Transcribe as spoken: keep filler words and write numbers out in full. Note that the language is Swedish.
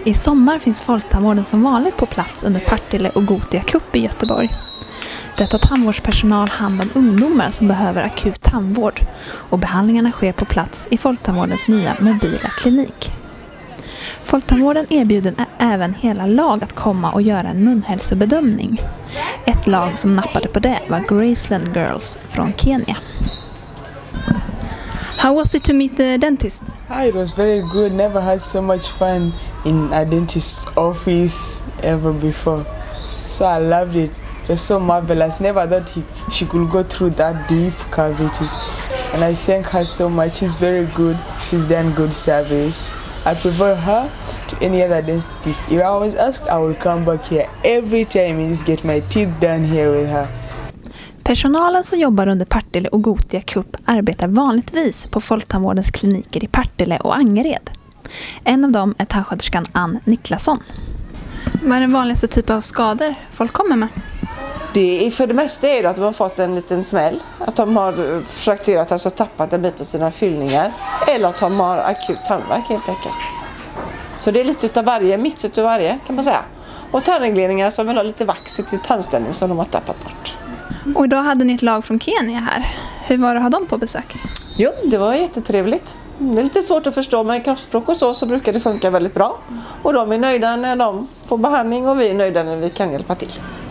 I sommar finns folktandvården som vanligt på plats under Partille och Gothia Cup i Göteborg. Där tar tandvårdspersonal hand om ungdomar som behöver akut tandvård och behandlingarna sker på plats i folktandvårdens nya mobila klinik. Folktandvården erbjuder även hela lag att komma och göra en munhälsobedömning. Ett lag som nappade på det var Graceland Girls från Kenya. How was it to meet the dentist? Hi, it was very good. Never had so much fun in a dentist's office ever before. So I loved it. It was so marvelous. Never thought he, she could go through that deep cavity. And I thank her so much. She's very good. She's done good service. I prefer her to any other dentist. If I was asked, I will come back here every time and just get my teeth done here with her. Personalen som jobbar under Partille och Gothia Cup arbetar vanligtvis på folktandvårdens kliniker i Partille och Angered. En av dem är tandsköterskan Ann Niklasson. Vad är den vanligaste typen av skador folk kommer med? Det är, för det mesta är det att de har fått en liten smäll, att de har frakturat, alltså tappat en bit av sina fyllningar, eller att de har akut tandvärk helt enkelt. Så det är lite utav varje, mix utav varje kan man säga. Och tandregleringar som vill ha lite vax till tandställning som de har tappat bort. Och idag hade ni ett lag från Kenya här. Hur var det att ha dem på besök? Jo, det var jättetrevligt. Det är lite svårt att förstå, men i kroppsspråk och så, så brukar det funka väldigt bra. Och de är nöjda när de får behandling och vi är nöjda när vi kan hjälpa till.